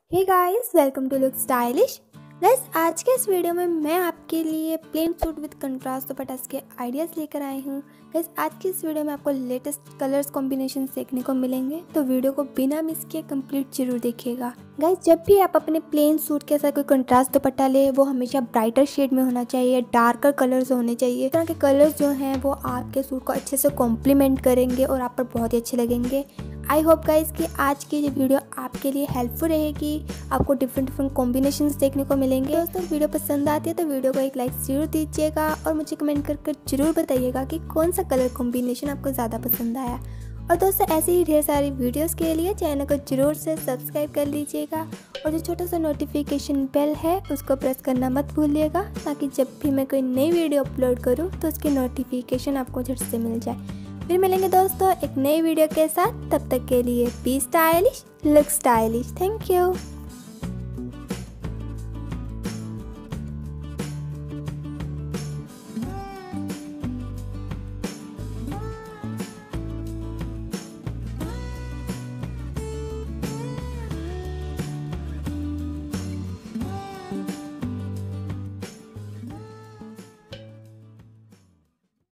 Hey guys, welcome to look stylish. Guys, आज के इस वीडियो में मैं आपके लिए plain suit with contrast dupatta के आइडियाज़ लेकर आई हूँ। गाइस, आज की इस वीडियो में आपको लेटेस्ट कलर्स कॉम्बिनेशन देखने को मिलेंगे, तो वीडियो को बिना मिस किए कंप्लीट जरूर देखिएगा। गाइस, जब भी आप अपने प्लेन सूट के साथ कोई कंट्रास्ट दुपट्टा ले, वो हमेशा ब्राइटर शेड में होना चाहिए, डार्कर कलर्स होने चाहिए। इस तरह के कलर्स जो हैं वो आपके सूट को अच्छे से कॉम्प्लीमेंट करेंगे और आप पर बहुत ही अच्छे लगेंगे। आई होप गाइस कि आज की ये वीडियो आपके लिए हेल्पफुल रहेगी। आपको डिफरेंट कॉम्बिनेशंस देखने को मिलेंगे। दोस्तों, वीडियो पसंद आती है तो वीडियो को एक लाइक जरूर दीजिएगा और मुझे कमेंट कर जरूर बताइएगा कि कौन सा कलर कॉम्बिनेशन आपको ज़्यादा पसंद आया। और दोस्तों, ऐसे ही ढेर सारी वीडियोस के लिए चैनल को जरूर से सब्सक्राइब कर लीजिएगा और जो छोटा सा नोटिफिकेशन बेल है उसको प्रेस करना मत भूलिएगा, ताकि जब भी मैं कोई नई वीडियो अपलोड करूँ तो उसकी नोटिफिकेशन आपको झट से मिल जाए। फिर मिलेंगे दोस्तों एक नई वीडियो के साथ। तब तक के लिए be stylish, look stylish. Thank you.